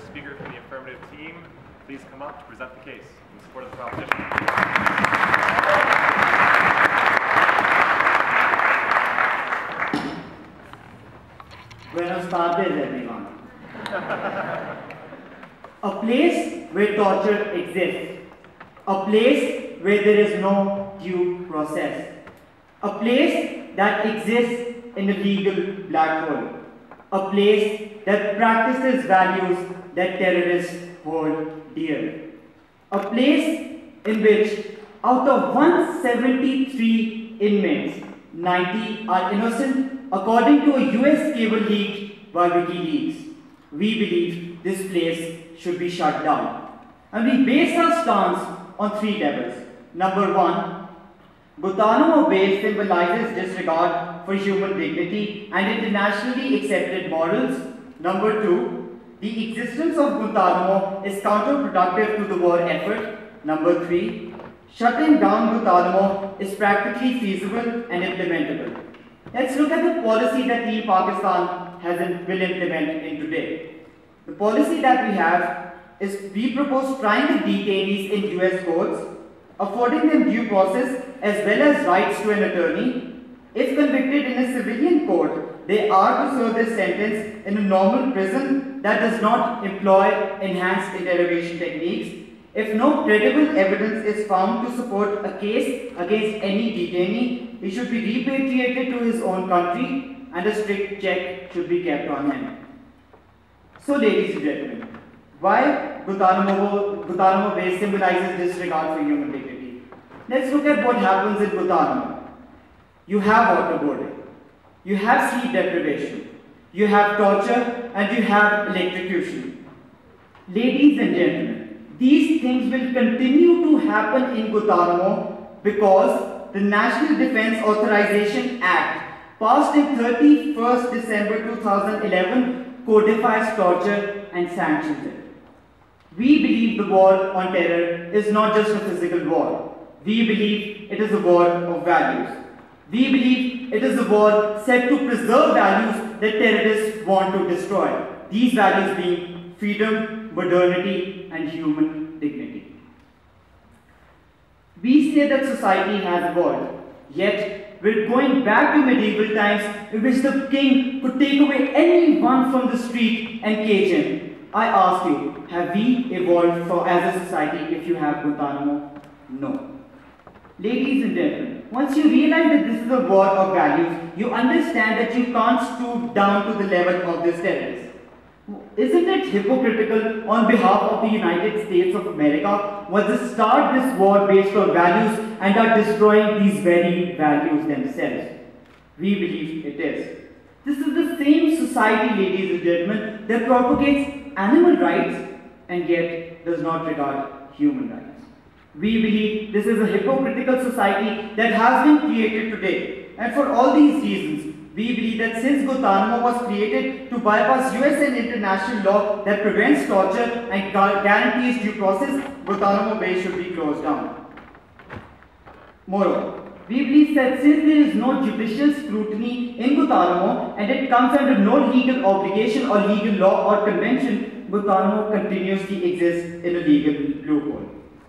first speaker from the affirmative team please come up to present the case in support of the proposition? Buenos tardes, everyone. A place where torture exists. A place where there is no due process. A place that exists in a legal black hole. A place that practices values that terrorists hold dear. A place in which out of 173 inmates, 90 are innocent according to a US cable leaked by WikiLeaks. We believe this place should be shut down. And we base our stance on 3 levels. Number 1, Guantanamo Bay symbolizes disregard for human dignity and internationally accepted morals. Number 2, the existence of Guantanamo is counterproductive to the war effort. Number 3, shutting down Guantanamo is practically feasible and implementable. Let's look at the policy that Team Pakistan will implement in today. The policy that we have is we propose trying the detainees in US courts, affording them due process as well as rights to an attorney. If convicted in a civilian court, they are to serve their sentence in a normal prison that does not employ enhanced interrogation techniques. If no credible evidence is found to support a case against any detainee, he should be repatriated to his own country and a strict check should be kept on him. So, ladies and gentlemen, why Guantanamo Bay symbolizes disregard for human dignity? Let's look at what happens in Guantanamo. You have waterboarding, you have sleep deprivation, you have torture, and you have electrocution. Ladies and gentlemen, these things will continue to happen in Guantanamo because the National Defense Authorization Act, passed in 31st December 2011, codifies torture and sanctions it. We believe the war on terror is not just a physical war. We believe it is a war of values. We believe it is a war set to preserve values that terrorists want to destroy. These values being freedom, modernity, and human dignity. We say that society has evolved, yet we're going back to medieval times in which the king could take away anyone from the street and cage him. I ask you, have we evolved as a society if you have Guantanamo? No. Ladies and gentlemen, once you realize that this is a war of values, you understand that you can't stoop down to the level of this terrorist. Isn't it hypocritical on behalf of the United States of America was to start this war based on values and are destroying these very values themselves? We believe it is. This is the same society, ladies and gentlemen, that propagates animal rights and yet does not regard human rights. We believe this is a hypocritical society that has been created today. And for all these reasons, we believe that since Guantanamo was created to bypass US and international law that prevents torture and guarantees due process, Guantanamo Bay should be closed down. Moreover, we believe that since there is no judicial scrutiny in Guantanamo and it comes under no legal obligation or legal law or convention, Guantanamo continuously exists in a legal loophole.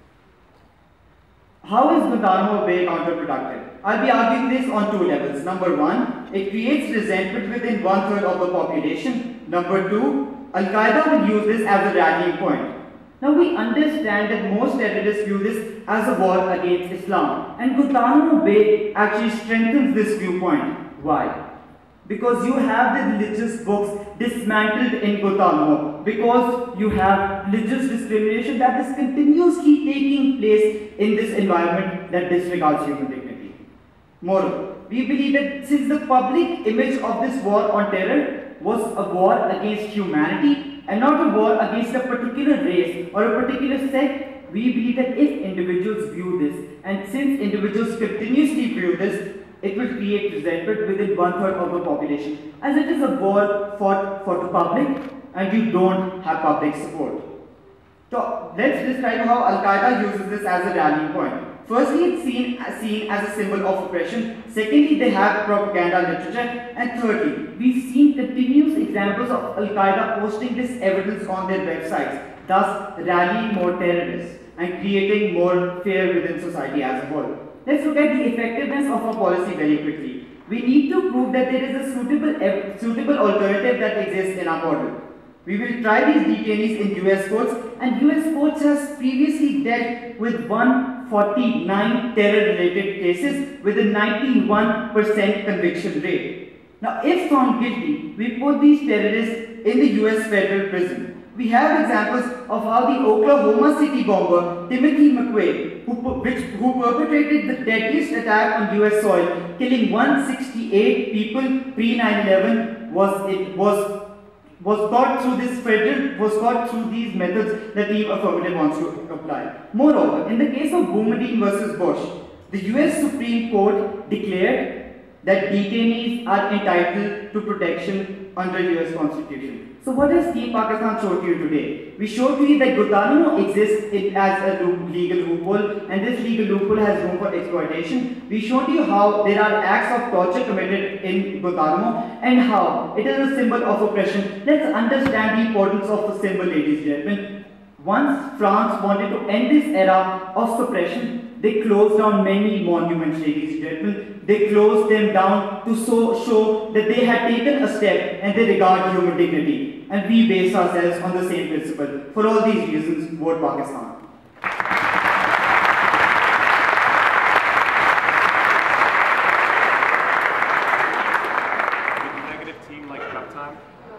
How is Guantanamo Bay counterproductive? I'll be arguing this on 2 levels. Number 1, it creates resentment within 1/3 of the population. Number 2, Al-Qaeda will use this as a rallying point. Now we understand that most terrorists view this as a war against Islam, and Guantanamo Bay actually strengthens this viewpoint. Why? Because you have the religious books dismantled in Guantanamo, because you have religious discrimination that is continuously taking place in this environment that disregards human dignity. Moreover, we believe that since the public image of this war on terror was a war against humanity and not a war against a particular race or a particular sect, we believe that if individuals view this, and since individuals continuously view this, it will create resentment within 1/3 of the population, as it is a war fought for the public and you don't have public support. So let's describe how Al-Qaeda uses this as a rallying point. Firstly, it's seen as a symbol of oppression. Secondly, they have propaganda literature. And thirdly, we've seen continuous examples of Al-Qaeda posting this evidence on their websites, thus rallying more terrorists and creating more fear within society as a whole. Let's look at the effectiveness of our policy very quickly. We need to prove that there is a suitable alternative that exists in our model. We will try these detainees in US courts, and US courts has previously dealt with 149 terror-related cases with a 91% conviction rate. Now, if found guilty, we put these terrorists in the US federal prison. We have examples of how the Oklahoma City bomber Timothy McVeigh, who perpetrated the deadliest attack on US soil, killing 168 people pre-9/11, was caught through these methods that the affirmative wants to apply. Moreover, in the case of Boumediene versus Bush, the US Supreme Court declared that detainees are entitled to protection under US Constitution. So what does Team Pakistan show to you today? We show to you that Guantanamo exists as a legal loophole, and this legal loophole has room for exploitation. We show to you how there are acts of torture committed in Guantanamo and how it is a symbol of oppression. Let's understand the importance of the symbol, ladies and gentlemen. Once France wanted to end this era of suppression, they closed down many monuments, ladies and gentlemen. They closed them down to show that they had taken a step and they regard human dignity. And we base ourselves on the same principle. For all these reasons, vote Pakistan. Would the negative team like prep time?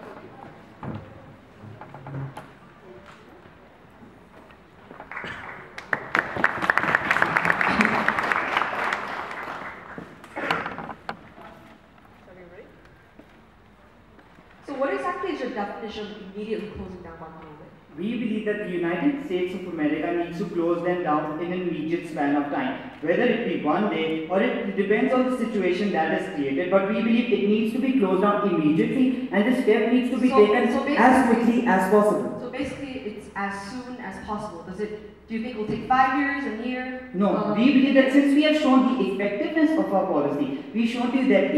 So what exactly is your definition of immediately closing down Guantanamo Bay? We believe that the United States of America needs to close them down in an immediate span of time, whether it be one day or it depends on the situation that is created, but we believe it needs to be closed down immediately and the step needs to be taken as quickly as possible. So basically it's as soon as possible. Do you think it will take 5 years, a year? No, we believe that since we have shown the effectiveness of our policy, we showed you that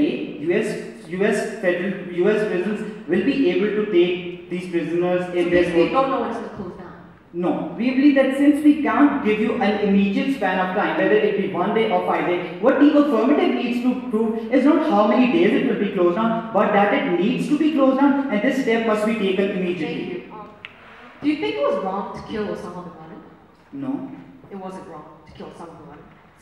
US prisons will be able to take these prisoners in their we don't know when it's going to close down. No, we believe that since we can't give you an immediate span of time, whether it be 1 day or 5 days, what the affirmative needs to prove is not how many days it will be closed down, but that it needs to be closed down and this step must be taken immediately. Thank you. Do you think it was wrong to kill Osama bin Laden? No. It wasn't wrong to kill Osama bin Laden.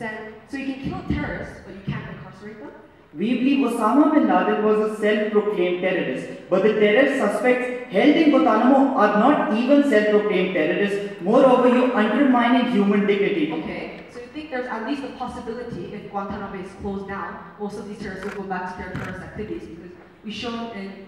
So you can kill terrorists, but you can't incarcerate them? We believe Osama bin Laden was a self-proclaimed terrorist, but the terrorist suspects held in Guantanamo are not even self-proclaimed terrorists. Moreover, you're undermining human dignity. Okay, so you think there's at least a possibility if Guantanamo Bay is closed down, most of these terrorists will go back to their terrorist activities, because we showed in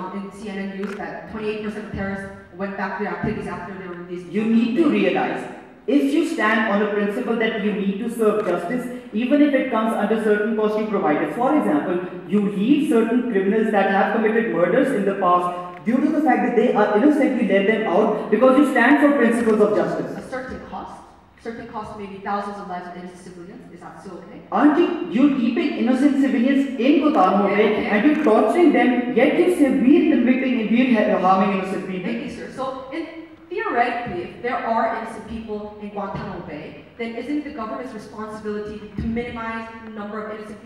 CNN News that 28% of terrorists went back to their activities after they were released. You need to realize, if you stand on the principle that you need to serve justice, even if it comes under certain costs you provided. For example, you leave certain criminals that have committed murders in the past due to the fact that they are innocent, you let them out because you stand for principles of justice. A certain cost? Certain cost maybe thousands of lives of innocent civilians. Is that still okay? Aren't you? You're keeping innocent civilians in Guantanamo Bay and you're torturing them, yet you're severely convicting and we're harming innocent people. Thank you, sir. So, theoretically, if there are innocent people in Guantanamo Bay, then isn't the government's responsibility to minimize the number of innocent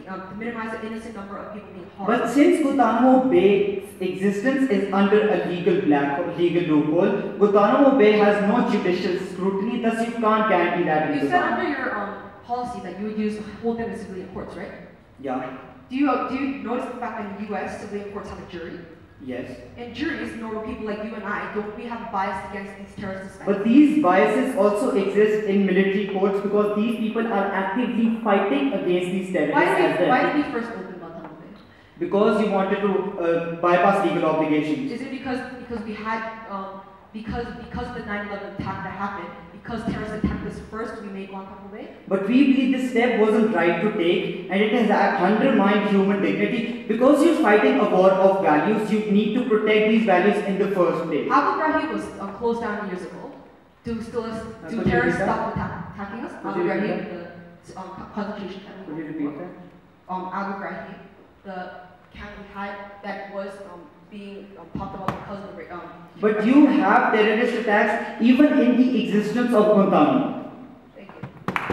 number of people being harmed? But since Guantanamo Bay's existence is under a legal loophole, Guantanamo Bay has no judicial scrutiny, thus you can't guarantee that. You said under your policy that you would hold them in civilian courts, right? Yeah. Do you notice the fact that in the U.S. civilian courts have a jury? Yes. And juries, normal people like you and I, don't we have bias against these terrorist suspects? But these biases also exist in military courts because these people are actively fighting against these terrorists. Why did we first open Guantanamo Bay? Because you wanted to bypass legal obligations. Is it because we had because of the 9/11 attack that happened? Because terrorists attacked us first, we made Guantanamo Bay? But we believe this step wasn't right to take and it has undermined human dignity. Because you're fighting a war of values, you need to protect these values in the first place. Abu Ghraib was closed down years ago. Do terrorists stop attack? attacking us. Could you repeat that? The concentration camp. Could you repeat that? Abu Ghraib, the camp we had that was being talked about because of the But you have terrorist attacks even in the existence of Guantanamo. Thank you.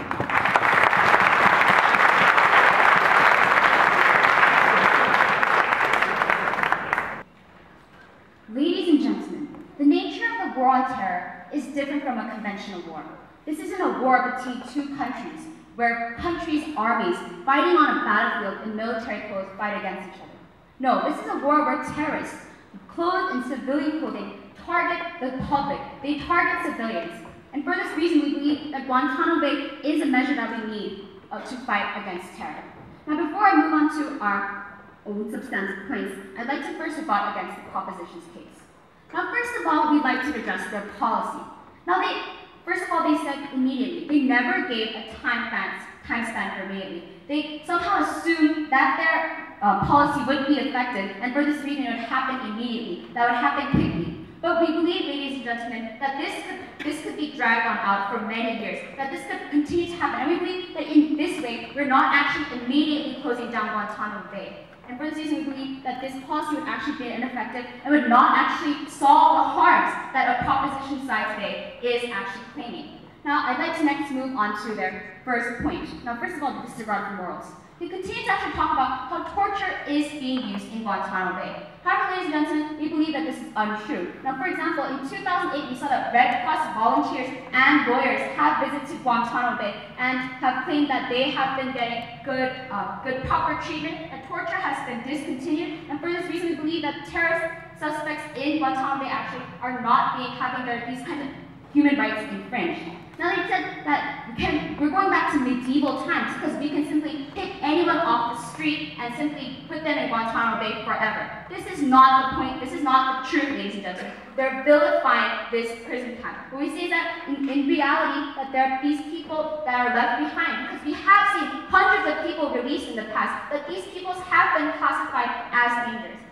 Ladies and gentlemen, the nature of the war on terror is different from a conventional war. This isn't a war between two countries, where countries' armies fighting on a battlefield in military clothes fight against each other. No, this is a war where terrorists, clothed in civilian clothing, target the public. They target civilians. And for this reason, we believe that Guantanamo Bay is a measure that we need to fight against terror. Now, before I move on to our own substantive points, I'd like to first rebut against the proposition's case. Now, first of all, we'd like to address their policy. Now, first of all, they said immediately. They never gave a time span for immediately. They somehow assumed that their policy would be effective, and for this reason, it would happen immediately. That would happen quickly. But we believe, ladies and gentlemen, that this could be dragged on out for many years, that this could continue to happen. And we believe that in this way, we're not actually immediately closing down Guantanamo Bay. And for this reason, we believe that this policy would actually be ineffective and would not actually solve the harms that a proposition side today is actually claiming. Now, I'd like to next move on to their first point. Now, first of all, the disregard for morals. We continue to actually talk about how torture is being used in Guantanamo Bay. However, ladies and gentlemen, we believe that this is untrue. Now, for example, in 2008, we saw that Red Cross volunteers and lawyers have visited Guantanamo Bay and have claimed that they have been getting good proper treatment, and torture has been discontinued. And for this reason, we believe that terrorist suspects in Guantanamo Bay actually are not having these kinds of human rights infringed. Now, they said that we're going back to medieval times because we can simply pick anyone off the street and simply put them in Guantanamo Bay forever. This is not the point. This is not the truth, ladies and gentlemen. They're vilifying this prison camp. What we see is that in reality, that there are these people that are left behind, because we have seen hundreds of people released in the past, that these people have been classified as dangerous.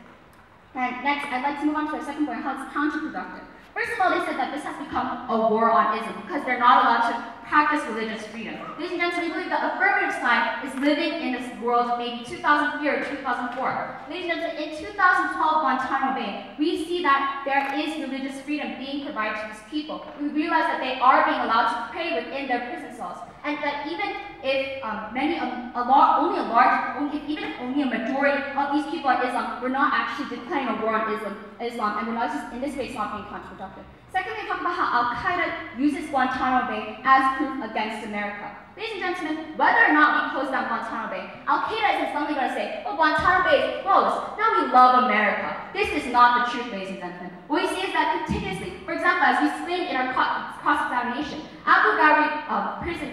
And next, I'd like to move on to our second point, how it's counterproductive. First of all, they said that this has become a war on ism because they're not allowed to practice religious freedom. Ladies and gentlemen, we believe the affirmative side is living in this world maybe 2003 or 2004. Ladies and gentlemen, in 2012 Guantanamo Bay, we see that there is religious freedom being provided to these people. We realize that they are being allowed to pray within their prison cells, and that even if even if only a majority of these people are Islam, we're not actually declaring a war on Islam, and we're not just in this way it's not being counterproductive. Secondly, we talk about how Al-Qaeda uses Guantanamo Bay as proof against America. Ladies and gentlemen, whether or not we close down Guantanamo Bay, Al-Qaeda isn't suddenly going to say, oh, Guantanamo Bay is closed, now we love America. This is not the truth, ladies and gentlemen. What we see is that continuously, for example, as we explained in our cross-examination, Abu Ghraib prison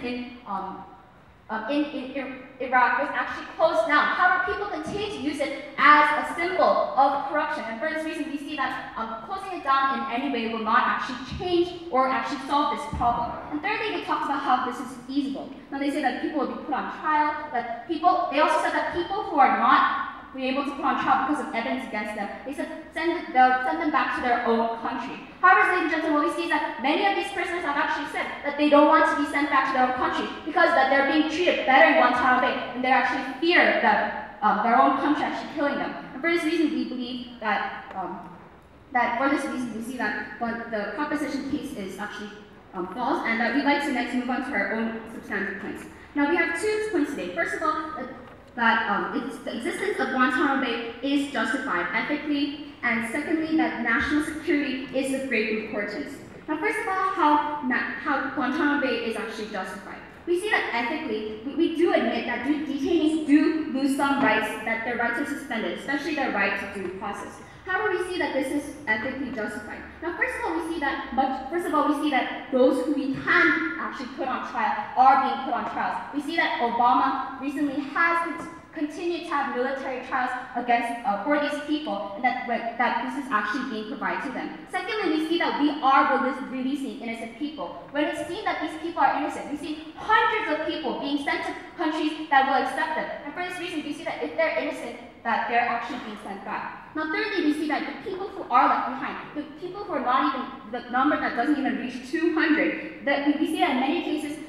in Iraq was actually closed down. However, people continue to use it as a symbol of corruption. And for this reason, we see that closing it down in any way will not actually change or actually solve this problem. And thirdly, they talked about how this is feasible. Now, they say that people will be put on trial, they also said that people who are not be able to put on trial because of evidence against them, they said they'll send them back to their own country. However, ladies and gentlemen, what we see is that many of these prisoners have actually said that they don't want to be sent back to their own country because that they're being treated better in Guantanamo Bay, and they actually fear that their own country actually killing them. And for this reason, we believe that we see that the proposition case is actually false, and that we'd like to next move on to our own substantive points. Now, we have 2 points today. First of all, that the existence of Guantanamo Bay is justified ethically, and secondly, that national security is of great importance. Now, first of all, how Guantanamo Bay is actually justified. We see that ethically, we do admit that detainees do lose some rights, that their rights are suspended, especially their right to due process. However, we see that this is ethically justified. Now, first of all, we see that those who we can actually put on trial are being put on trials. We see that Obama recently has continued to have military trials for these people, and that this is actually being provided to them. Secondly, we see that we are releasing innocent people. When it's seen that these people are innocent, we see hundreds of people being sent to countries that will accept them. And for this reason, we see that if they're innocent, that they're actually being sent back. Now, thirdly, we see that the people who are left behind, the people who are not even, the number that doesn't even reach 200, that we see that in many cases,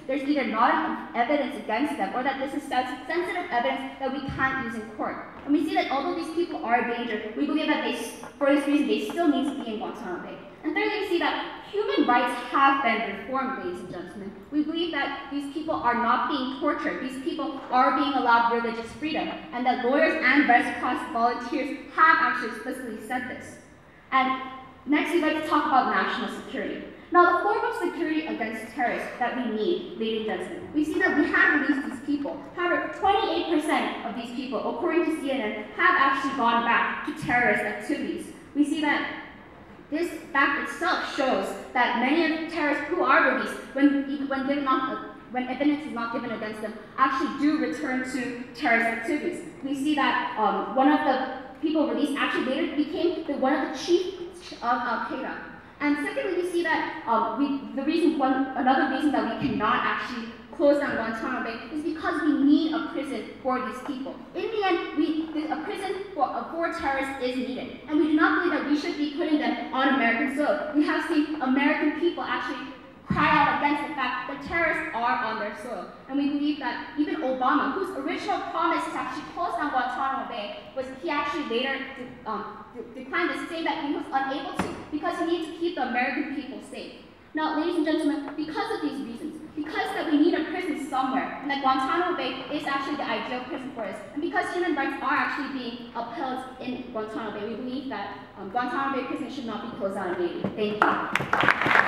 there's either not enough evidence against them or that this is sensitive evidence that we can't use in court. And we see that although these people are a danger, we believe that for this reason, they still need to be in Guantanamo Bay. And thirdly, we see that human rights have been reformed, ladies and gentlemen. We believe that these people are not being tortured. These people are being allowed religious freedom, and that lawyers and Red Cross volunteers have actually explicitly said this. And next, we'd like to talk about national security. Now, the form of security against terrorists that we need, ladies and gentlemen, we see that we have released these people. However, 28% of these people, according to CNN, have actually gone back to terrorist activities. We see that this fact itself shows that many of the terrorists who are released, when evidence is not given against them, actually do return to terrorist activities. We see that one of the people released actually later became one of the chiefs of Al-Qaeda. And secondly, we see that another reason that we cannot actually close down Guantanamo Bay is because we need a prison for these people. In the end, a prison for terrorists is needed. And we do not believe that we should be putting them on American soil. We have seen American people actually cry out against the fact that terrorists are on their soil. And we believe that even Obama, whose original promise to actually close down Guantanamo Bay, he actually later declined to say that he was unable to because he needs to keep the American people safe. Now, ladies and gentlemen, because of these reasons, because that we need a prison somewhere, and that Guantanamo Bay is actually the ideal prison for us, and because human rights are actually being upheld in Guantanamo Bay, we believe that Guantanamo Bay prison should not be closed down immediately. Thank you.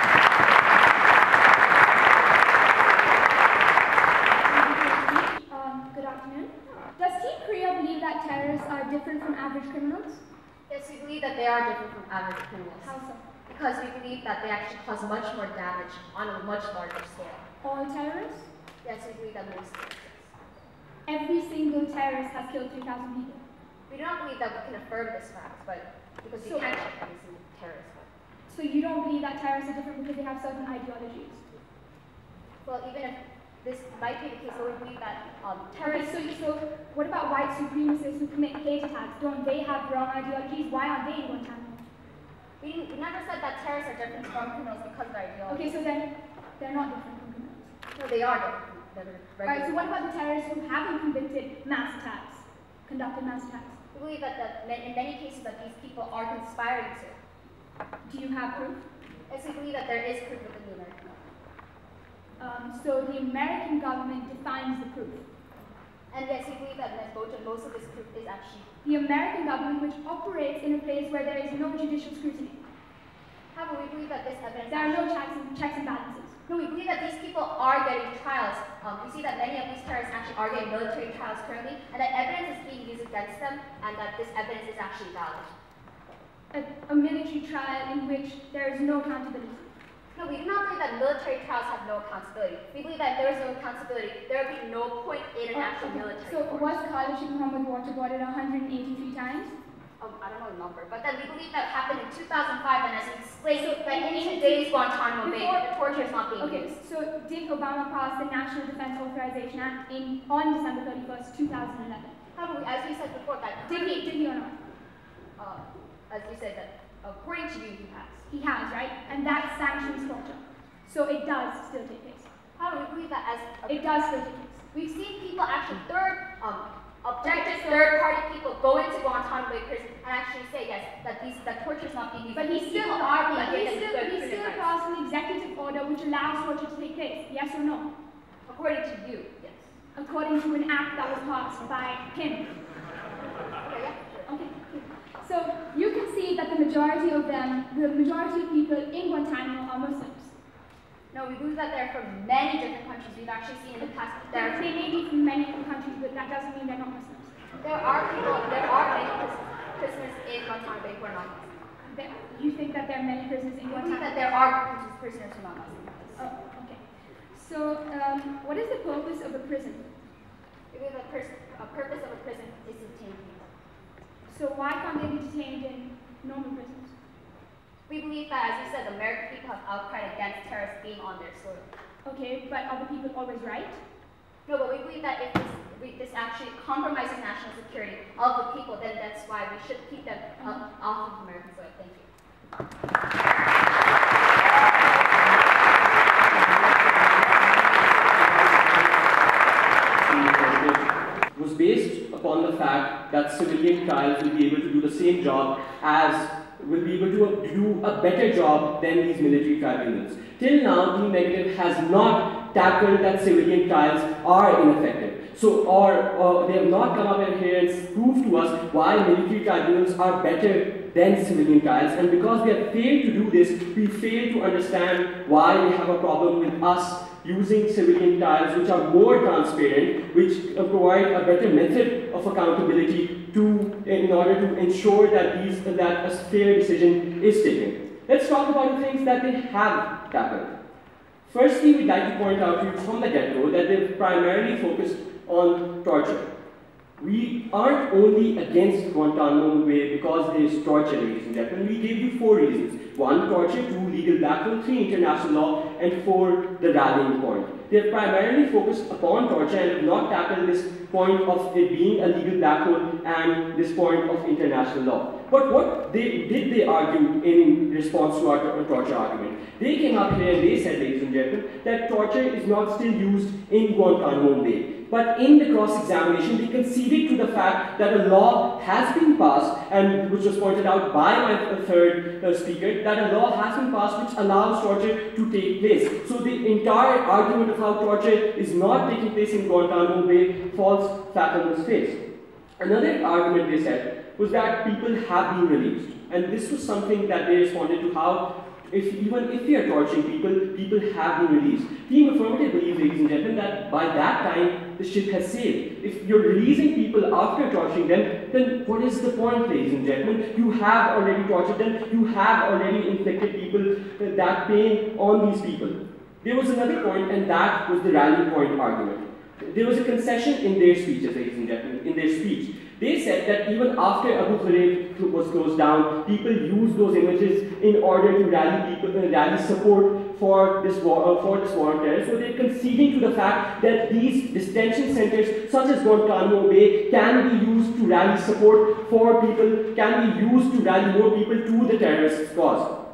Good afternoon. Does Team Korea believe that terrorists are different from average criminals? Yes, we believe that they are different from average criminals. How so? Because we believe that they actually cause much more damage on a much larger scale. All terrorists? Yes, we believe that most cases. Every single terrorist has killed 3,000 people. We do not believe that we can affirm this fact, but because we can't check every single terrorist. So you don't believe that terrorists are different because they have certain ideologies? Well, even if this might be the case, so we believe that terrorists... Okay, so what about white supremacists who commit hate attacks? Don't they have wrong ideologies? Why aren't they in Guantanamo? We never said that terrorists are different from criminals because of their ideology. Okay, so then they're not different from criminals. No, they are different. Alright, so what about the terrorists who haven't conducted mass attacks? We believe that in many cases that these people are conspiring to. Do you have proof? Yes, we believe that there is proof within the American government. So the American government defines the proof. And yes, we believe that most of this proof is actually... The American government, which operates in a place where there is no judicial scrutiny. However, we believe that this evidence... There are no checks and balances. No, we believe that these people are getting trials. We see that many of these terrorists actually are getting military trials currently, and that evidence is being used against them, and that this evidence is actually valid. A military trial in which there is no accountability. No, we do not believe that military trials have no accountability. We believe that if there is no accountability, there would be no point in an actual military So was Khalid Sheikh Mohammed waterboarded 183 times? I don't know the number, but then we believe that happened in 2005, and as we explained, that in today's Guantanamo Bay, the torture is not being used. So did Obama pass the National Defense Authorization Act on December 31st, 2011? However, as we said before, that did he or not? As we said, that according to you, he has. He has, right? And that sanctions torture. So it does still take place. However, we believe that as it does still take place. We've seen people actually objective third-party people go into Guantanamo Bay Prison and actually say yes, that torture is not being used. But he still passed an executive order which allows torture to take place. Yes or no? According to you, yes. According to an act that was passed by him. Okay, yeah, sure. Okay. So you can see that the majority of people in Guantanamo are Muslims. No, we believe that they're from many different countries. We've actually seen in the past that they may be from many different countries, but that doesn't mean they're not Muslims. There are many prisoners in Guantanamo Bay who are not Muslims. You think that there are many prisoners in Guantanamo? We believe that there are prisoners who are not Muslims. Oh, okay. So, what is the purpose of a prison? We believe the purpose of a prison is to detain people. So why can't they be detained in normal prisons? We believe that, as you said, the American people have outcried against terrorists being on their soil. Okay, but are the people always right? No, but we believe that if this actually compromises national security of the people, then that's why we should keep them off of American soil. Thank you. that civilian trials will be able to do the same job will be able to do a better job than these military tribunals. Till now, Team Negative has not tackled that civilian trials are ineffective. So, or they have not come up here and proved to us why military tribunals are better than civilian trials. And because they have failed to do this, we fail to understand why we have a problem with us using civilian trials which are more transparent, which provide a better method of accountability in order to ensure that a fair decision is taken. Let's talk about the things that they have tackled. Firstly, we'd like to point out to you from the get-go that they've primarily focused on torture. We aren't only against Guantanamo Bay because there is torture, ladies and gentlemen. We gave you 4 reasons. 1, torture, 2, legal black hole, 3, international law, and 4, the rallying point. They have primarily focused upon torture and have not tackled this point of it being a legal black hole and this point of international law. But what did they argue in response to our torture argument? They came up here and they said, ladies and gentlemen, that torture is not still used in Guantanamo Bay. But in the cross-examination, they conceded to the fact that a law has been passed, and which was pointed out by my third speaker, that a law has been passed which allows torture to take place. So the entire argument of how torture is not taking place in Guantanamo Bay falls flat on its face. Another argument they said was that people have been released. And this was something that they responded to how even if we are torturing people, people have been released. Team Affirmative believes, ladies and gentlemen, that by that time, the ship has sailed. If you're releasing people after torturing them, then what is the point, ladies and gentlemen? You have already tortured them, you have already inflicted people that pain on these people. There was another point, and that was the rally point argument. There was a concession in their speeches, ladies and gentlemen, in their speech. They said that even after Abu Ghraib was closed down, people used those images in order to rally support for this war on terror. So they're conceding to the fact that these detention centers, such as Guantanamo Bay, can be used to rally support for people, can be used to rally more people to the terrorist cause.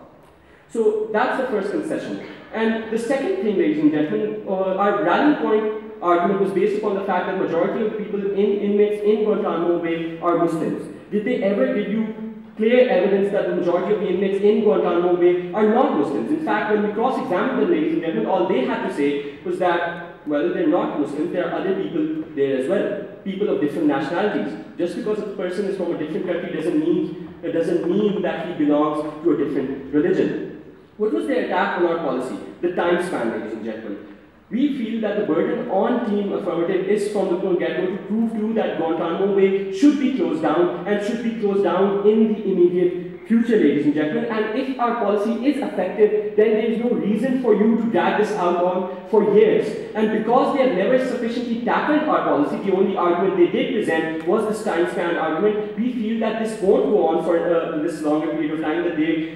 So that's the first concession. And the second thing, ladies and gentlemen, our rallying point argument was based upon the fact that majority of people inmates in Guantanamo Bay are Muslims. Did they ever give you clear evidence that the majority of the inmates in Guantanamo Bay are not Muslims? In fact, when we cross-examined them, ladies and gentlemen, all they had to say was that, well, they're not Muslims, there are other people there as well, people of different nationalities. Just because a person is from a different country doesn't mean that he belongs to a different religion. What was their attack on our policy? The time span, ladies and gentlemen. We feel that the burden on Team Affirmative is from the get-go to prove to you that Guantanamo Bay should be closed down and should be closed down in the immediate future, ladies and gentlemen. And if our policy is effective, then there is no reason for you to drag this out on for years. And because they have never sufficiently tackled our policy, the only argument they did present was this time span argument. We feel that this won't go on for this longer period of time that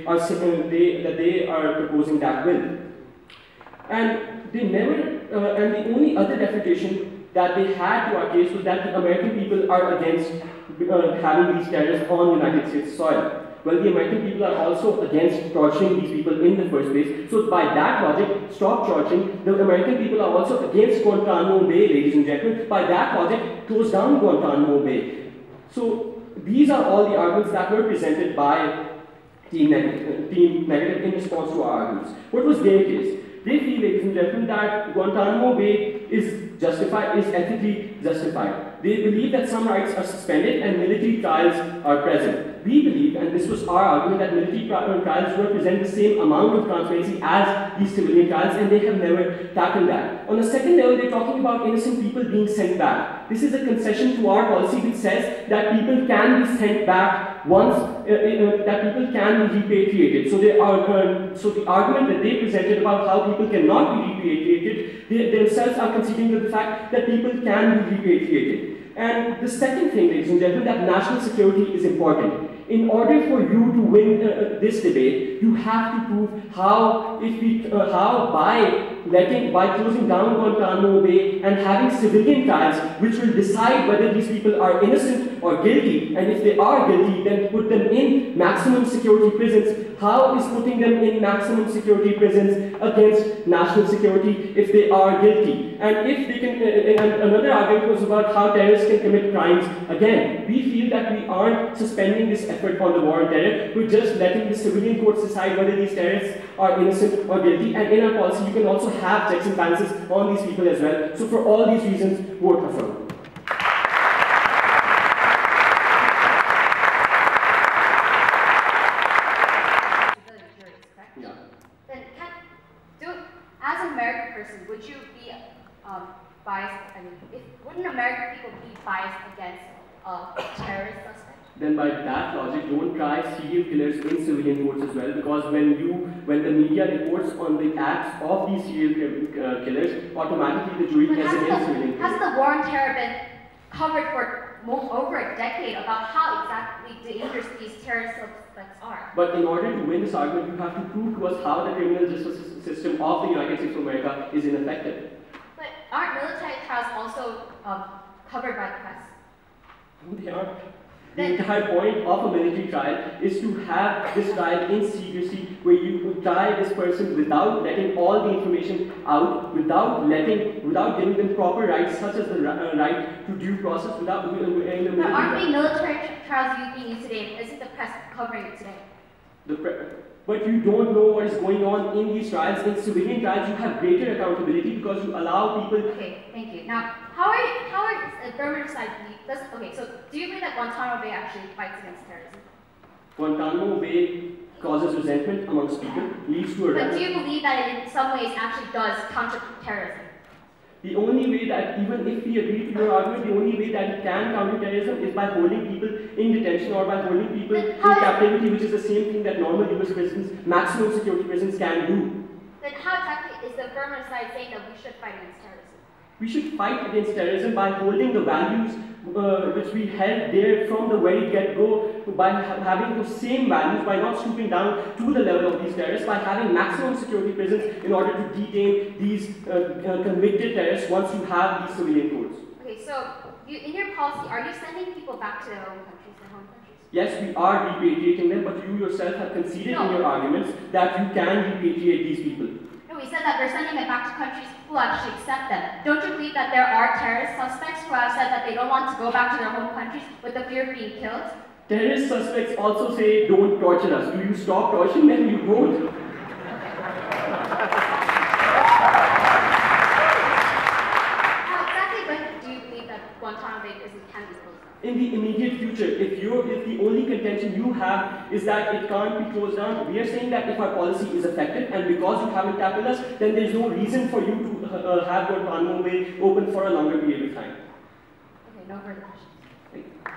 they are proposing that will. And they never, and the only other refutation that they had to our case was that the American people are against having these terrorists on United States soil. Well, the American people are also against torturing these people in the first place. So by that logic, stop torturing. The American people are also against Guantanamo Bay, ladies and gentlemen. By that logic, close down Guantanamo Bay. So these are all the arguments that were presented by Team Negative in response to our arguments. What was their case? They feel, ladies and gentlemen, that Guantanamo Bay is justified, is ethically justified. They believe that some rights are suspended and military trials are present. We believe, and this was our argument, that military trials represent the same amount of transparency as these civilian trials, and they have never tackled that. On the second level, they're talking about innocent people being sent back. This is a concession to our policy which says that people can be sent back once, that people can be repatriated. So the argument that they presented about how people cannot be repatriated, they themselves are conceding to the fact that people can be repatriated. And the second thing, ladies and gentlemen, that national security is important. In order for you to win this debate, debate. You have to prove how by closing down Guantanamo Bay and having civilian trials which will decide whether these people are innocent or guilty, and if they are guilty, then put them in maximum security prisons. How is putting them in maximum security prisons against national security if they are guilty? And if they can, and another argument was about how terrorists can commit crimes. Again, we feel that we aren't suspending this effort on the war on terror. We're just letting the civilian courts decide whether these terrorists are innocent or guilty. And in our policy, you can also have checks and balances on these people as well. So for all these reasons, vote affirm. As an American person, would you be biased? I mean, wouldn't American people be biased against terrorist suspects? Then by that logic, don't try serial killers in civilian courts as well, because when the media reports on the acts of these serial killers, automatically the jury can in civilian courts. Hasn't the war on terror been covered for over a decade about how exactly dangerous these terrorist suspects are? But in order to win this argument, you have to prove to us how the criminal justice system of the United States of America is ineffective. But aren't military trials also covered by the press? No, they aren't. The entire point of a military trial is to have this trial in secrecy, where you try this person without letting all the information out, without giving them proper rights, such as the right to due process, But aren't the military trials being used today? Isn't the press covering it today? But you don't know what is going on in these trials. In civilian trials, you have greater accountability because you allow people. Okay, thank you. Now, how are government side? Okay, so do you believe that Guantanamo Bay actually fights against terrorism? Guantanamo Bay causes resentment amongst people, leads to a. But do you believe that it in some ways actually does counter terrorism? The only way that, even if we agree to your argument, the only way that it can counter terrorism is by holding people in detention or by holding people in captivity, which is the same thing that normal US prisons, maximum security prisons can do. Then how exactly is the government side saying that we should fight against terrorism? We should fight against terrorism by holding the values which we held there from the very get-go, by having those same values, by not stooping down to the level of these terrorists, by having maximum security prisons in order to detain these convicted terrorists once you have these civilian courts. Okay, so in your policy, are you sending people back to their own countries, their home countries? Yes, we are repatriating them, but you yourself have conceded in your arguments that you can repatriate these people. No, we said that we're sending them back to countries who actually accept them. Don't you believe that there are terrorist suspects who have said that they don't want to go back to their home countries with the fear of being killed? Terrorist suspects also say, don't torture us. Do you stop torturing them? You won't. How exactly when do you believe that Guantanamo Bay Prison can be closed down? In the immediate future, if the only contention you have is that it can't be closed down, we are saying that if our policy is effective, and because you haven't tackled us, then there's no reason for you to have Guantanamo Bay open for a longer period of time. Okay, no further questions. Thank you.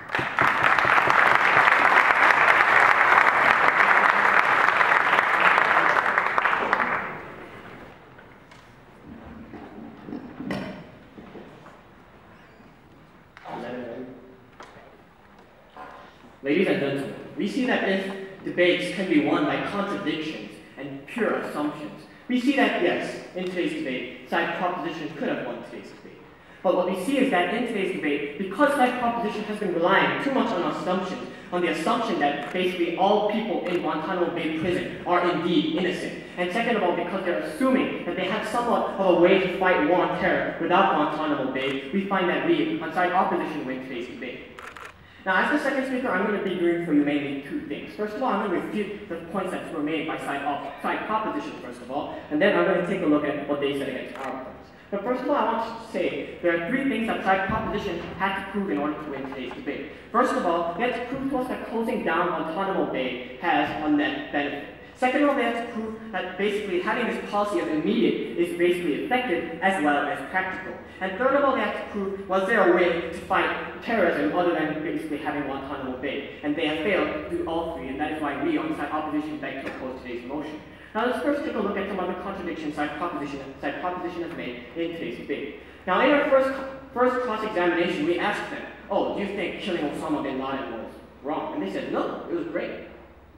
Ladies and gentlemen, we see that if debates can be won by contradictions and pure assumptions, we see that, yes, in today's debate, side proposition could have won today's debate. But what we see is that in today's debate, because side proposition has been relying too much on assumptions, on the assumption that basically all people in Guantanamo Bay Prison are indeed innocent, and second of all, because they're assuming that they have somewhat of a way to fight war on terror without Guantanamo Bay, we find that we, on side opposition, win today's debate. Now, as the second speaker, I'm going to be doing for you mainly two things. First of all, I'm going to refute the points that were made by side proposition, first of all, and then I'm going to take a look at what they said against our points. But first of all, I want to say there are three things that side proposition had to prove in order to win today's debate. First of all, they had to prove to us that closing down Guantanamo Bay has a net benefit. Second of all, they have to prove that basically having this policy of immediate is basically effective as well as practical. And third of all, they have to prove, was there a way to fight terrorism other than basically having Guantanamo Bay? And they have failed to do all three, and that is why we on side opposition beg to oppose today's motion. Now let's first take a look at some other contradictions side proposition has made in today's debate. Now in our first cross-examination, we asked them, oh, do you think killing Osama bin Laden was wrong? And they said, no, it was great.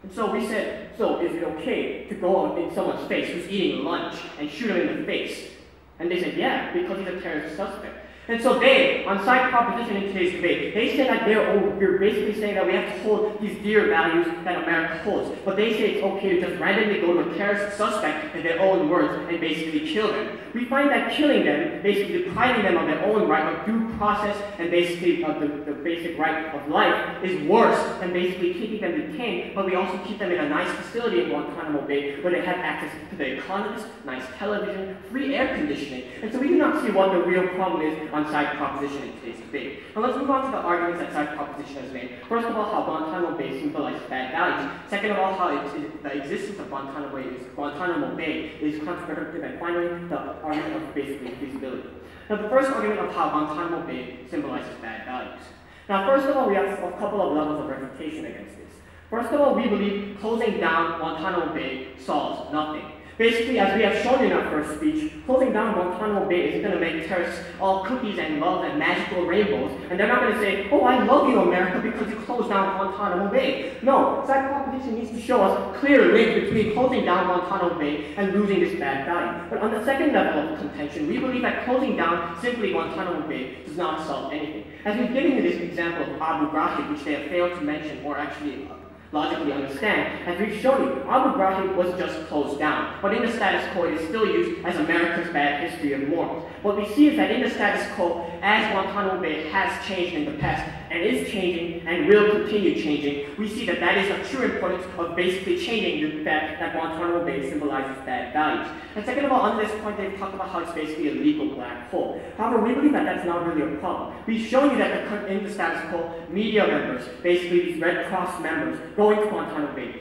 And so we said, so is it okay to go in someone's face who's eating lunch and shoot him in the face? And they said, yeah, because he's a terrorist suspect. And so they, on side proposition in today's debate, they said that we're basically saying that we have to hold these dear values that America holds. But they say it's okay to just randomly go to a terrorist suspect in their own words and basically kill them. We find that killing them, basically depriving them of their own right of due process and basically of the basic right of life is worse than basically keeping them detained, but we also keep them in a nice facility in Guantanamo Bay where they have access to the economist, nice television, free air conditioning. And so we do not see what the real problem is on side proposition in today's debate. Now let's move on to the arguments that side proposition has made. First of all, how Guantanamo Bay symbolizes bad values. Second of all, how the existence of Guantanamo Bay is counterproductive. And finally, the argument of basically feasibility. Now the first argument of how Guantanamo Bay symbolizes bad values. Now first of all, we have a couple of levels of refutation against this. First of all, we believe closing down Guantanamo Bay solves nothing. Basically, as we have shown in our first speech, closing down Guantanamo Bay isn't going to make terrorists all cookies and love and magical rainbows, and they're not going to say, oh, I love you, America, because you closed down Guantanamo Bay. No, side proposition needs to show us a clear link between closing down Guantanamo Bay and losing this bad value. But on the second level of contention, we believe that closing down simply Guantanamo Bay does not solve anything. As we've given you this example of Abu Ghraib, which they have failed to mention or actually logically understand, as we've shown you, Abu Ghraib was just closed down, but in the status quo it is still used as America's bad history of morals. What we see is that in the status quo, as Guantanamo Bay has changed in the past, and is changing, and will continue changing, we see that that is a true importance of basically changing the fact that Guantanamo Bay symbolizes bad values. And second of all, on this point, they've talked about how it's basically a legal black hole. However, we believe that that's not really a problem. We've shown you that in the status quo, media members, basically these Red Cross members, go into Guantanamo Bay.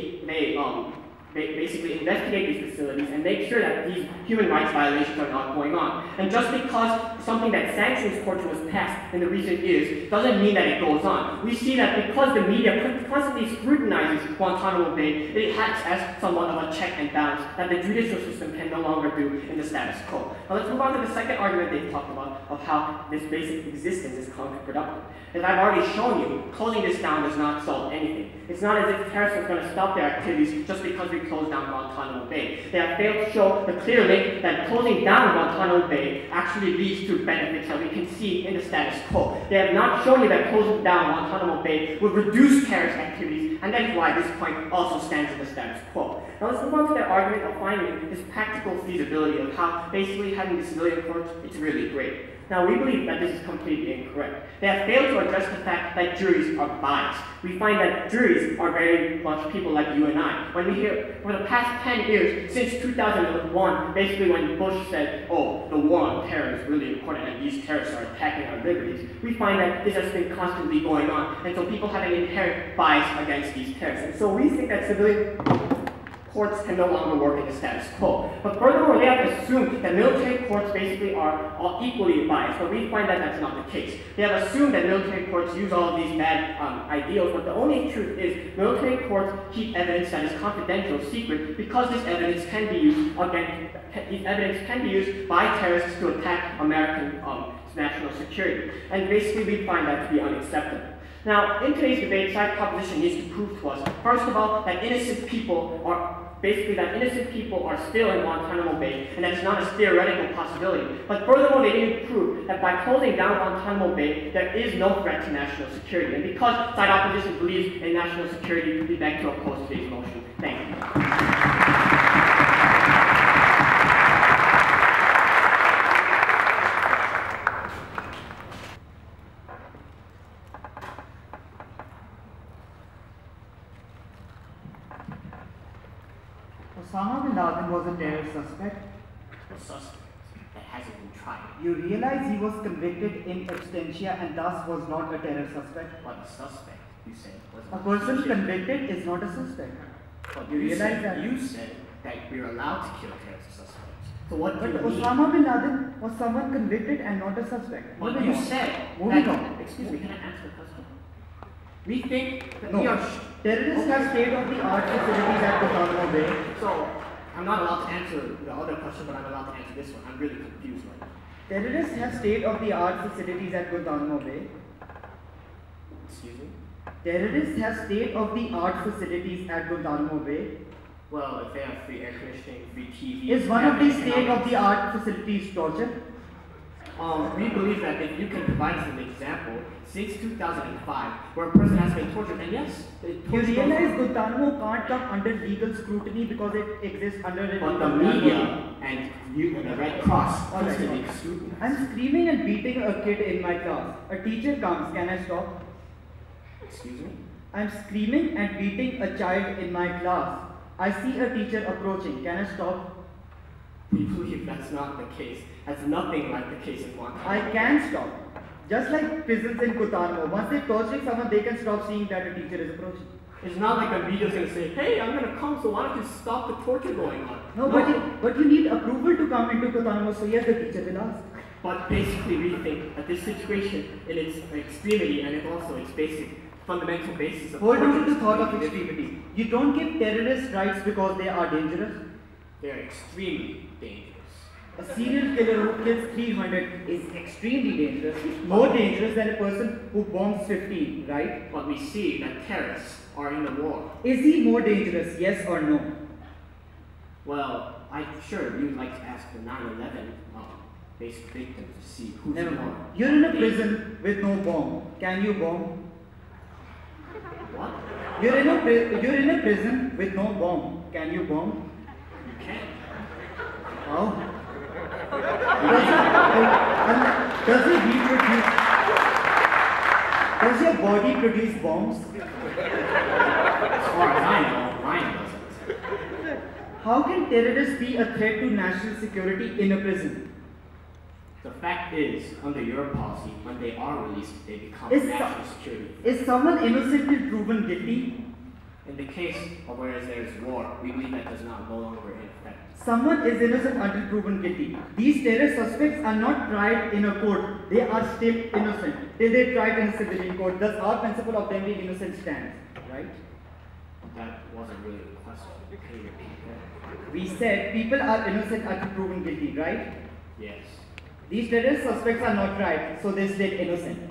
They basically investigate these facilities and make sure that these human rights violations are not going on. And just because something that sanctions torture was passed in the recent years doesn't mean that it goes on. We see that because the media constantly scrutinizes Guantanamo Bay, it acts as somewhat of a check and balance that the judicial system can no longer do in the status quo. Now let's move on to the second argument they've talked about of how this basic existence is counterproductive. As I've already shown you, closing this down does not solve anything. It's not as if terrorists are going to stop their activities just because we close down Guantanamo Bay. They have failed to show the clear link that closing down Guantanamo Bay actually leads to benefits that we can see in the status quo. They have not shown you that closing down Guantanamo Bay would reduce terrorist activities, and that is why this point also stands in the status quo. Now let's move on to their argument of finding this practical feasibility of how basically having the civilian courts, it's really great. Now, we believe that this is completely incorrect. They have failed to address the fact that juries are biased. We find that juries are very much people like you and I. When we hear, for the past 10 years, since 2001, basically when Bush said, oh, the war on terror is really important and these terrorists are attacking our liberties, we find that this has been constantly going on. And so people have an inherent bias against these terrorists. And so we think that civilian courts can no longer work in the status quo. But furthermore, they have assumed that military courts basically are all equally biased, but we find that that's not the case. They have assumed that military courts use all of these bad ideals, but the only truth is military courts keep evidence that is confidential, secret, because this evidence can be used by terrorists to attack American national security. And basically, we find that to be unacceptable. Now, in today's debate, side proposition needs to prove to us, first of all, that innocent people are still in Guantanamo Bay, and that's not a theoretical possibility. But furthermore, they need to prove that by closing down Guantanamo Bay, there is no threat to national security. And because side opposition believes in national security, we beg to oppose today's motion. Thank you. Osama bin Laden was a terrorist suspect. A suspect that hasn't been tried. You realize he was convicted in absentia and thus was not a terror suspect? But a suspect, you said, was a person convicted is not a suspect. But you realize that? You said that we're allowed to kill terrorist suspects. So what do but you mean? Osama bin Laden was someone convicted and not a suspect. But you said Moving on. Excuse me, can I answer the question? We think that no. we are... Terrorists have state-of-the-art facilities at Guantanamo Bay. So, I'm not allowed to answer the other question, but I'm allowed to answer this one. I'm really confused right now. Terrorists have state-of-the-art facilities at Guantanamo Bay. Excuse me? Terrorists have state-of-the-art facilities at Guantanamo Bay. Well, if they have free air conditioning, free TV... Is one of these state-of-the-art facilities torture? We believe that if you can provide us an example, since 2005, where a person has been tortured, and yes, you realize Guantanamo can't come under legal scrutiny because it exists under a but the media and you and the Red Cross constantly scrutinize. I'm screaming and beating a kid in my class. A teacher comes, can I stop? Excuse me? I'm screaming and beating a child in my class. I see a teacher approaching, can I stop? We believe that's not the case. That's nothing like the case in Guantanamo. I can stop. Just like prisons in Guantanamo, once they're torturing someone, they can stop seeing that a teacher is approaching. It's not like the media's going to say, hey, I'm going to come, so why don't you stop the torture going on? No. But you need approval to come into Guantanamo, so yes, the teacher will ask. But basically, we think that this situation, in its extremity and also its basic, fundamental basis of hold on to the thought of extremity. You don't give terrorists rights because they are dangerous. They are extremely dangerous. A serial killer who kills 300 is extremely dangerous, more dangerous than a person who bombs 15, right? But we see that terrorists are in the war. Is he more dangerous, yes or no? Well, I'm sure you'd like to ask the 9/11 basic victims to see who's Never more. mind. You're in a prison with no bomb. Can you bomb? What? You're in a prison with no bomb. Can you bomb? You can. How? Does your body produce bombs? As far as I know, mine doesn't. How can terrorists be a threat to national security in a prison? The fact is, under your policy, when they are released, they become Is national security. Is someone innocent till proven guilty? In the case of whereas there is war, we believe that does not no longer in effect. Someone is innocent until proven guilty. These terrorist suspects are not tried in a court. They are still innocent till they tried in a civilian court. Thus, our principle of them being innocent stands, right? That wasn't really the question. Can you repeat that? We said people are innocent until proven guilty, right? Yes. These terrorist suspects are not tried, so they're still innocent.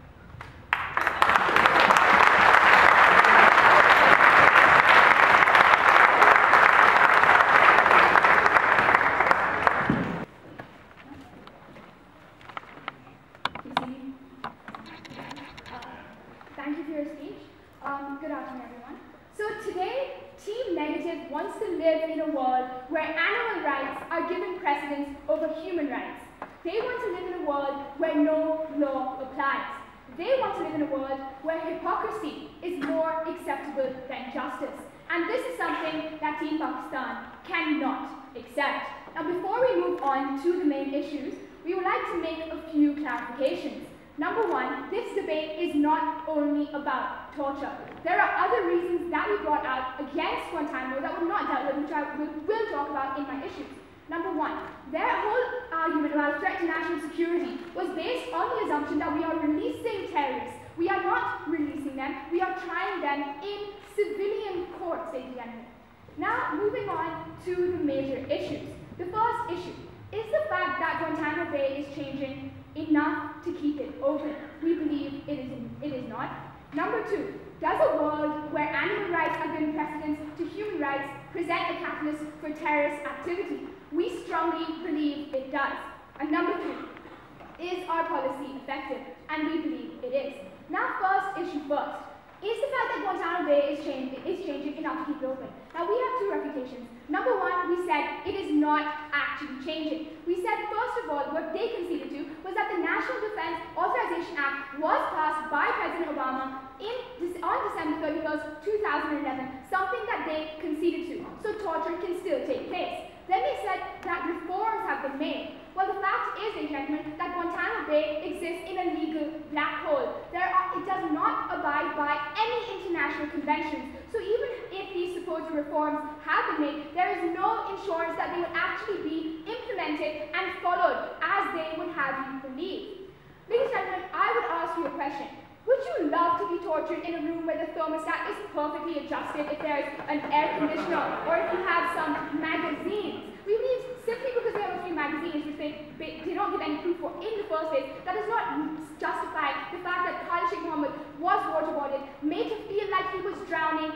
Thank you for your speech. Good afternoon, everyone. So today, Team Negative wants to live in a world where animal rights are given precedence over human rights. They want to live in a world where no law applies. They want to live in a world where hypocrisy is more acceptable than justice. And this is something that Team Pakistan cannot accept. Now, before we move on to the main issues, we would like to make a few clarifications. Number one, this debate is not only about torture. There are other reasons that we brought out against Guantanamo that were not dealt with, which I will talk about in my issues. Number one, their whole argument about a threat to national security was based on the assumption that we are releasing terrorists. We are not releasing them, we are trying them in civilian courts, ladies and gentlemen. Now, moving on to the major issues. The first issue is the fact that Guantanamo Bay is changing enough to keep it open. We believe it is not. Number two, does a world where animal rights are given precedence to human rights present a catalyst for terrorist activity? We strongly believe it does. And number three, is our policy effective? And we believe it is. Now, first issue first. Is the fact that Guantanamo Bay is changing enough to keep it open? Now, we have two refutations. Number one, we said it is not actually changing. We said, first of all, what they conceded to was that the National Defense Authorization Act was passed by President Obama on December 31st, 2011, something that they conceded to. So torture can still take place. Then they said that reforms have been made. Well, the fact is, ladies and gentlemen, that Guantanamo Bay exists in a legal black hole. It does not abide by any international conventions. So even if these supposed reforms have been made, there is no assurance that they will actually be implemented and followed as they would have you believe. Ladies and gentlemen, I would ask you a question. Would you love to be tortured in a room where the thermostat is perfectly adjusted if there is an air conditioner or if you have some magazines? We believe simply because we have a few magazines, which they don't don't give any proof for in the first place, that does not justify the fact that Khalid Sheikh Mohammed was waterboarded, made to feel like he was drowning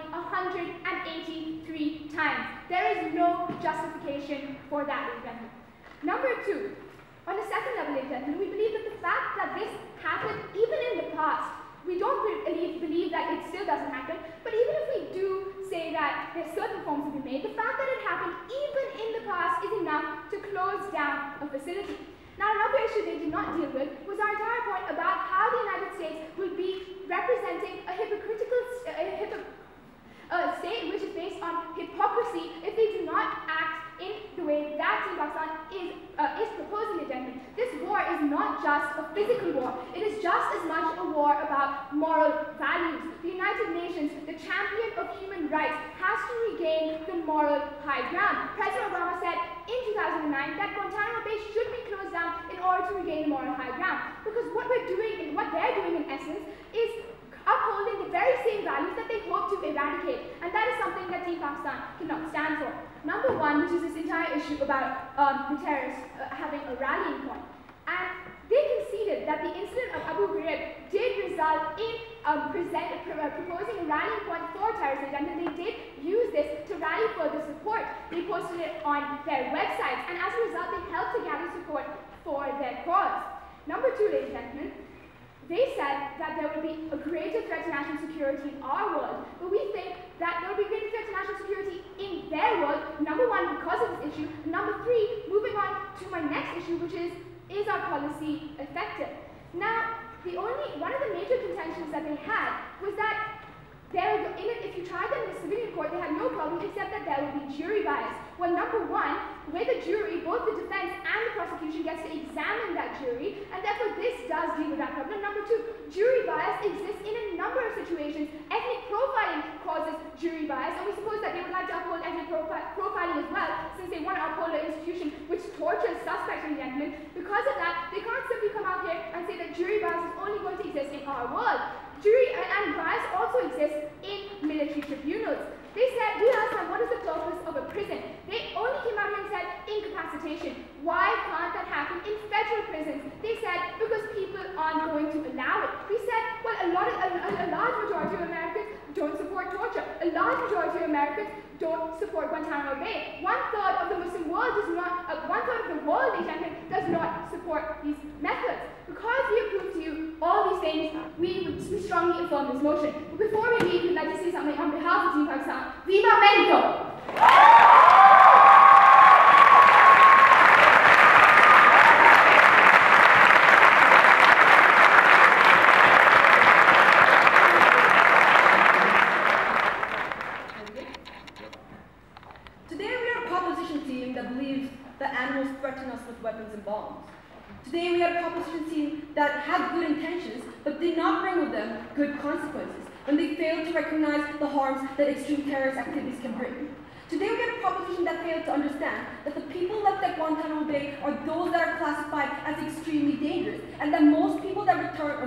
183 times. There is no justification for that, ladies and gentlemen. Number two, on the second level, ladies and gentlemen, we believe that the fact that this happened even in the past, we don't believe that it still doesn't happen, but even if we do say that there's certain reforms to be made, the fact that it happened even in the past is enough to close down a facility. Now, another issue they did not deal with was our entire point about how the United States will be representing a hypocritical state which is based on hypocrisy if they do not act in the way that Team Pakistan is proposing the agenda. This war is not just a physical war. It is just as much a war about moral values. The United Nations, the champion of human rights, has to regain the moral high ground. President Obama said in 2009 that Guantanamo Bay should be closed down in order to regain the moral high ground. Because what we're doing, and what they're doing in essence, is upholding the very same values that they hope to eradicate. And that is something that Team Pakistan cannot stand for. Number one, which is this entire issue about the terrorists having a rallying point. And they conceded that the incident of Abu Ghraib did result in proposing a rallying point for terrorists, and they did use this to rally further support. They posted it on their websites, and as a result, they helped to gather support for their cause. Number two, ladies and gentlemen, they said that there will be a greater threat to national security in our world, but we think that there will be a greater threat to national security in their world, number one, because of this issue. Number three, moving on to my next issue, which is our policy effective? Now, one of the major contentions that they had was that if you tried them in the civilian court, they had no problem except that there would be jury bias. Well, number one, with a jury, both the defense and the prosecution gets to examine that jury, and therefore this does deal with that problem. Number two, jury bias exists in a number of situations. Ethnic profiling causes jury bias, and we suppose that they would like to uphold ethnic profiling as well, since they want to uphold an institution which tortures suspects and gentlemen. Because of that, they can't simply come out here and say that jury bias is only going to exist in our world. Jury and bias also exists in military tribunals. They said, we asked them, what is the purpose of a prison? They only came out here and said, incapacitation. Why can't that happen in federal prisons? They said, because people aren't going to allow it. We said, well, a large majority of Americans don't support torture. A large majority of Americans don't support Guantanamo Bay. One-third of the Muslim world does not support these methods. Because we have proved to you all these things, we strongly affirm this motion. But before we leave, we'd like to say something on behalf of Team Pakistan. Viva Mexico! Today we are a proposition team that believes that animals threaten us with weapons and bombs. Today we are a proposition team that had good intentions, but did not bring with them good consequences when they failed to recognize the harms that extreme terrorist activities can bring. Today we are a proposition that failed to understand that the people left at Guantanamo Bay are those that are classified as extremely dangerous, and that most people that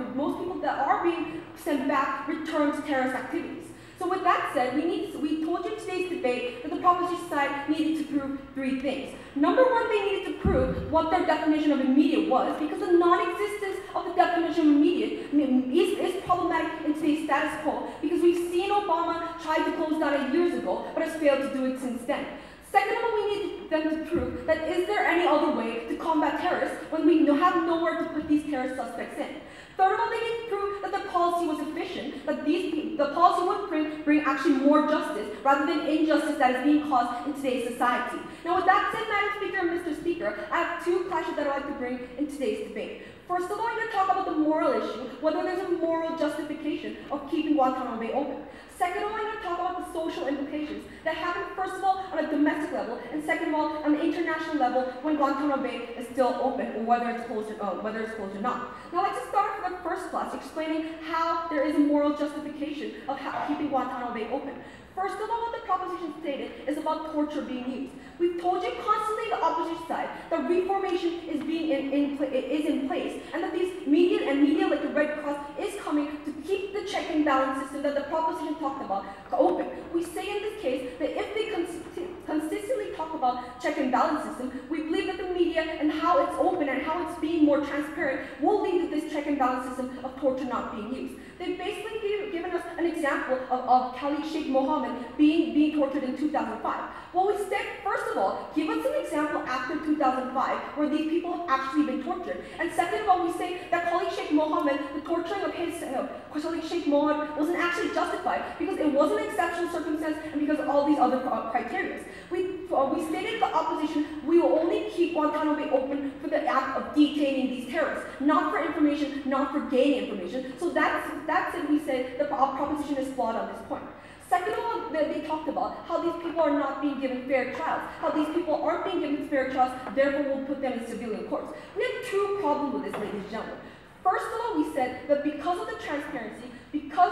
are being sent back return to terrorist activities. So with that said, we told you in today's debate that the proposition side needed to prove three things. Number one, they needed to prove what their definition of immediate was, because the non-existence of the definition of immediate is problematic in today's status quo, because we've seen Obama try to close down 8 years ago, but has failed to do it since then. Second of all, we need them to prove that is there any other way to combat terrorists when we have nowhere to put these terrorist suspects in. Third of all, they need to prove that the policy was efficient, that the policy would bring actually more justice rather than injustice that is being caused in today's society. Now with that said, Madam Speaker and Mr. Speaker, I have two clashes that I'd like to bring in today's debate. First of all, I'm going to talk about the moral issue, whether there's a moral justification of keeping Guantanamo Bay open. Second of all, I'm going to talk about the social implications that happen, first of all, on a domestic level, and second of all, on the international level when Guantanamo Bay is still open, or whether it's closed or not. Now, I'd like to start with the first class, explaining how there is a moral justification of keeping Guantanamo Bay open. First of all, what the proposition stated is about torture being used. We've told you constantly, the opposition side, that reformation is in place, and that these media like the Red Cross is coming to keep the check and balance system that the proposition talked about open. We say in this case that if they consistently talk about check and balance system, we believe that the media and how how it's open and how it's being more transparent will lead to this check and balance system of torture not being used. They've basically given us an example of Khalid Sheikh Mohammed being tortured in 2005. Well, we said, first of all, give us an example after 2005 where these people have actually been tortured. And second of all, we say that Khalid Sheikh Mohammed, the torturing of his Khalid Sheikh Mohammed wasn't actually justified because it was an exceptional circumstance and because of all these other criteria. We stated in the opposition, we will only keep Guantanamo Bay open for the act of detaining these terrorists, not for information, not for gaining information. So that's it. We say the proposition is flawed on this point. Second of all, they talked about how these people are not being given fair trials, how these people aren't being given fair trials, therefore we'll put them in civilian courts. We have two problems with this, ladies and gentlemen. First of all, we said that because of the transparency, because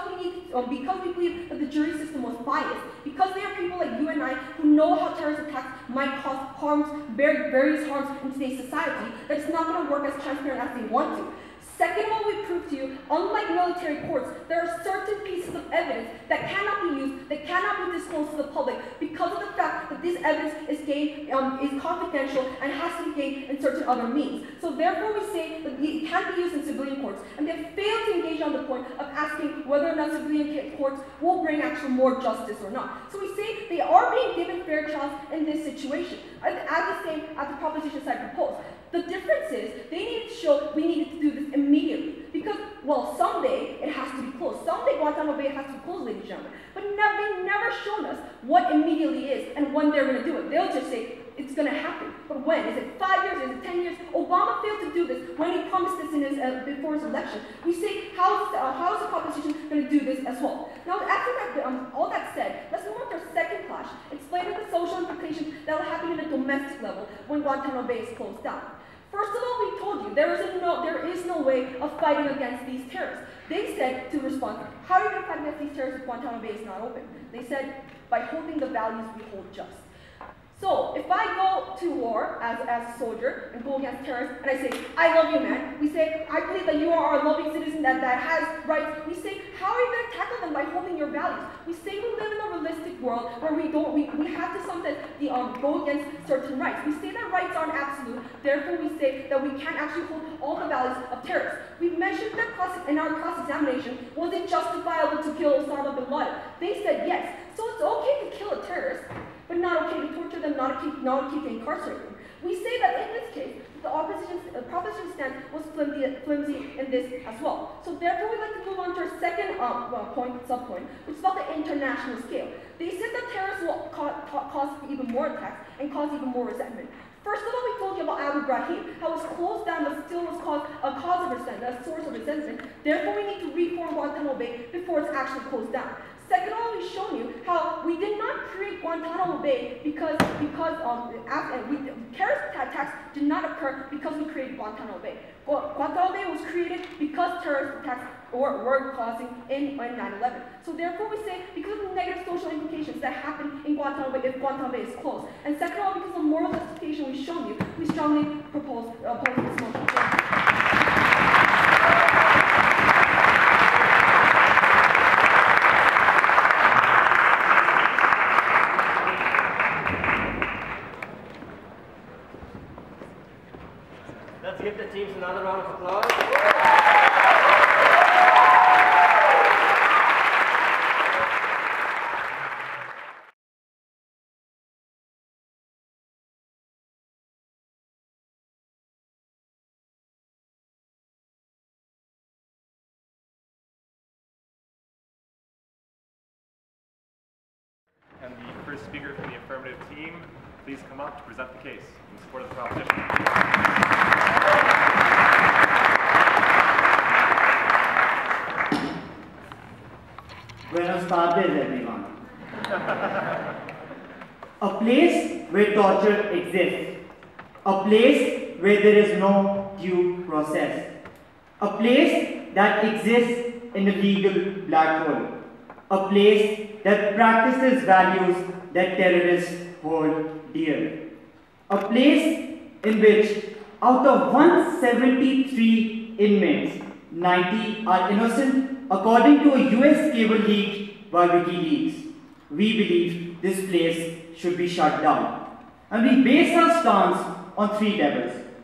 we believe that the jury system was biased, because there are people like you and I who know how terrorist attacks might cause various harms in today's society, that it's not going to work as transparent as they want to. Second of all, we proved to you, unlike military courts, there are certain pieces of evidence that cannot be used, that cannot be disclosed to the public because of the fact that this evidence is confidential and has to be gained in certain other means. So therefore we say that it can't be used in civilian courts, and they have failed to engage on the point of asking whether or not civilian courts will bring actually more justice or not. So we say they are being given fair trials in this situation, as the proposition side proposed. The difference is they needed to show we needed to do this immediately because, well, someday it has to be closed. Someday Guantanamo Bay has to be closed, ladies and gentlemen. But they've never shown us what immediately is and when they're going to do it. They'll just say it's going to happen. But when? Is it 5 years? Is it 10 years? Obama failed to do this when he promised this in his, before his election. We say, how is the proposition going to do this as well? Now, after that, all that said, let's move on to our second clash, explaining the social implications that will happen at a domestic level when Guantanamo Bay is closed down. First of all, we told you there is no way of fighting against these terrorists. They said to respond, how are you going to fight against these terrorists if Guantanamo Bay is not open? They said, by holding the values we hold just. So, if I go to war as a soldier and go against terrorists and I say, I love you, man, we say, I believe that you are a loving citizen that has rights. We say, how are you going to tackle them by holding your values? We say we live in a realistic world where we have to sometimes go against certain rights. We say that rights aren't absolute, therefore we say that we can't actually hold all the values of terrorists. We mentioned that in our cross-examination, was it justifiable to kill Osama bin Laden? They said yes. So it's okay to kill a terrorist, but not okay to torture them, not okay to incarcerate them. We say that in this case, the proposition stance was flimsy in this as well. So therefore, we'd like to move on to our second subpoint, which is about the international scale. They said that terrorists will cause even more attacks and cause even more resentment. First of all, we told you about Abu Ghraib, how it was closed down but still was a source of resentment. Therefore, we need to reform Guantanamo Bay before it's actually closed down. Second of all, we've shown you how we did not create Guantanamo Bay because terrorist attacks did not occur because we created Guantanamo Bay. Guantanamo Bay was created because terrorist attacks were causing in 9/11. So therefore, we say because of the negative social implications that happen in Guantanamo Bay if Guantanamo Bay is closed, and second of all, because of the moral justification we've shown you, we strongly oppose this motion. Let's give the teams another round of applause. And the first speaker from the affirmative team, please come up to present the case in support of the proposition. Buenos tardes, everyone. A place where torture exists. A place where there is no due process. A place that exists in a legal black hole. A place that practices values that terrorists hold dear. A place in which out of 173 inmates, 90 are innocent according to a US cable leak by WikiLeaks. We believe this place should be shut down. And we base our stance on three levels.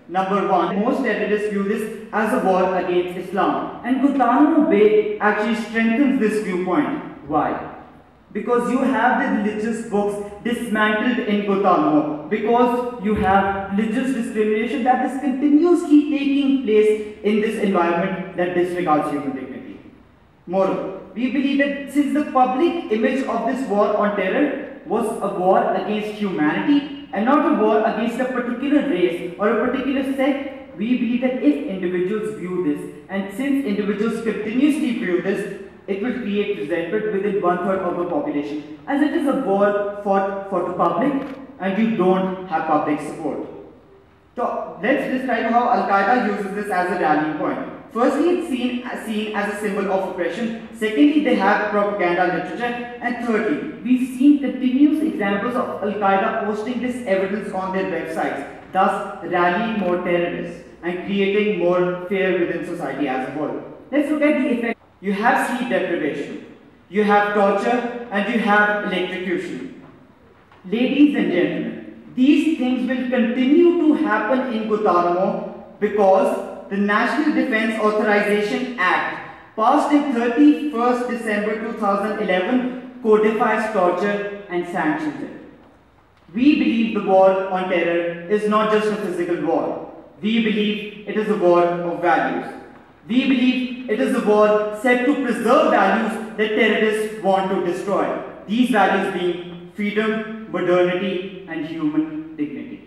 Number one, most terrorists view this as a war against Islam. And Guantanamo Bay actually strengthens this viewpoint. Why? Because you have the religious books dismantled in Guantanamo. Because you have religious discrimination that is continuously taking place in this environment that disregards human dignity. Moreover, we believe that since the public image of this war on terror was a war against humanity and not a war against a particular race or a particular sect, we believe that if individuals view this, and since individuals continuously view this, it will create resentment within 1/3 of the population, as it is a war fought for the public and you don't have public support. So let's describe how Al-Qaeda uses this as a rallying point. Firstly, it's seen as a symbol of oppression. Secondly, they have propaganda literature. And thirdly, we've seen continuous examples of Al-Qaeda posting this evidence on their websites, thus rallying more terrorists and creating more fear within society as a whole. Let's look at the effect. You have sleep deprivation, you have torture, and you have electrocution. Ladies and gentlemen, these things will continue to happen in Guantanamo because the National Defense Authorization Act, passed in 31st December 2011, codifies torture and sanctions it. We believe the war on terror is not just a physical war. We believe it is a war of values. We believe it is a war set to preserve values that terrorists want to destroy. These values being freedom, modernity, and human dignity.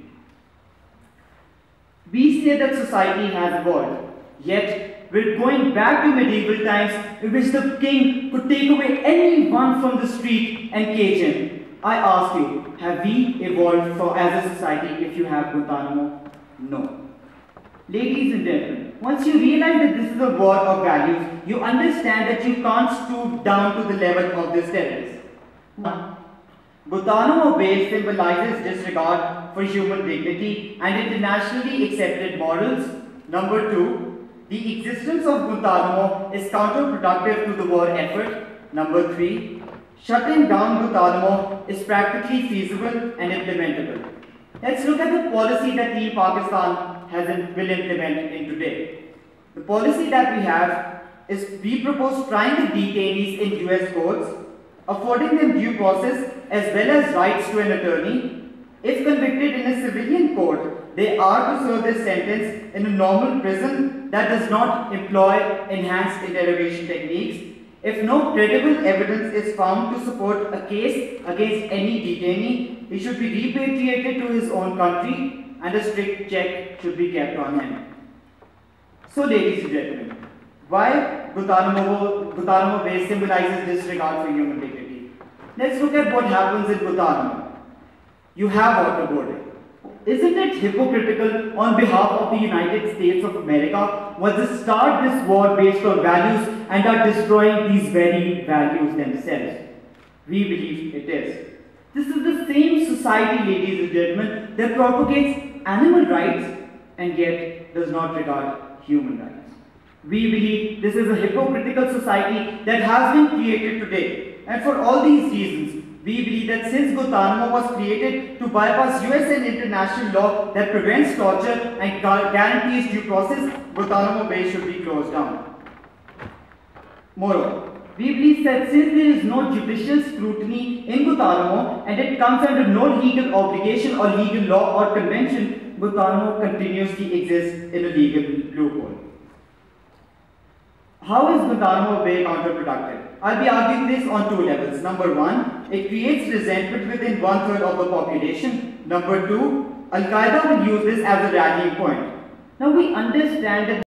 We say that society has evolved, yet we're going back to medieval times in which the king could take away anyone from the street and cage him. I ask you, have we evolved as a society if you have Guantanamo? No. Ladies and gentlemen, once you realize that this is a war of values, you understand that you can't stoop down to the level of this terrorist. Guantanamo Bay symbolizes disregard for human dignity and internationally accepted morals. Number two, the existence of Guantanamo is counterproductive to the war effort. Number three, shutting down Guantanamo is practically feasible and implementable. Let's look at the policy that Team Pakistan will implement in today. The policy that we have is we propose trying the detainees in US courts, affording them due process as well as rights to an attorney. If convicted in a civilian court, they are to serve their sentence in a normal prison that does not employ enhanced interrogation techniques. If no credible evidence is found to support a case against any detainee, he should be repatriated to his own country and a strict check should be kept on him. So ladies and gentlemen, why Guantanamo Bay symbolizes disregard for human dignity? Let's look at what happens in Guantanamo. You have waterboarding. Isn't it hypocritical on behalf of the United States of America want to start this war based on values and are destroying these very values themselves? We believe it is. This is the same society, ladies and gentlemen, that propagates animal rights and yet does not regard human rights. We believe this is a hypocritical society that has been created today. And for all these reasons, we believe that since Guantanamo was created to bypass US and international law that prevents torture and guarantees due process, Guantanamo Bay should be closed down. Moreover, we believe that since there is no judicial scrutiny in Guantanamo and it comes under no legal obligation or legal law or convention, Guantanamo continuously exists in a legal loophole. How is Guantanamo Bay counterproductive? I'll be arguing this on two levels. Number one, it creates resentment within 1/3 of the population. Number two, Al-Qaeda will use this as a rallying point. Now we understand that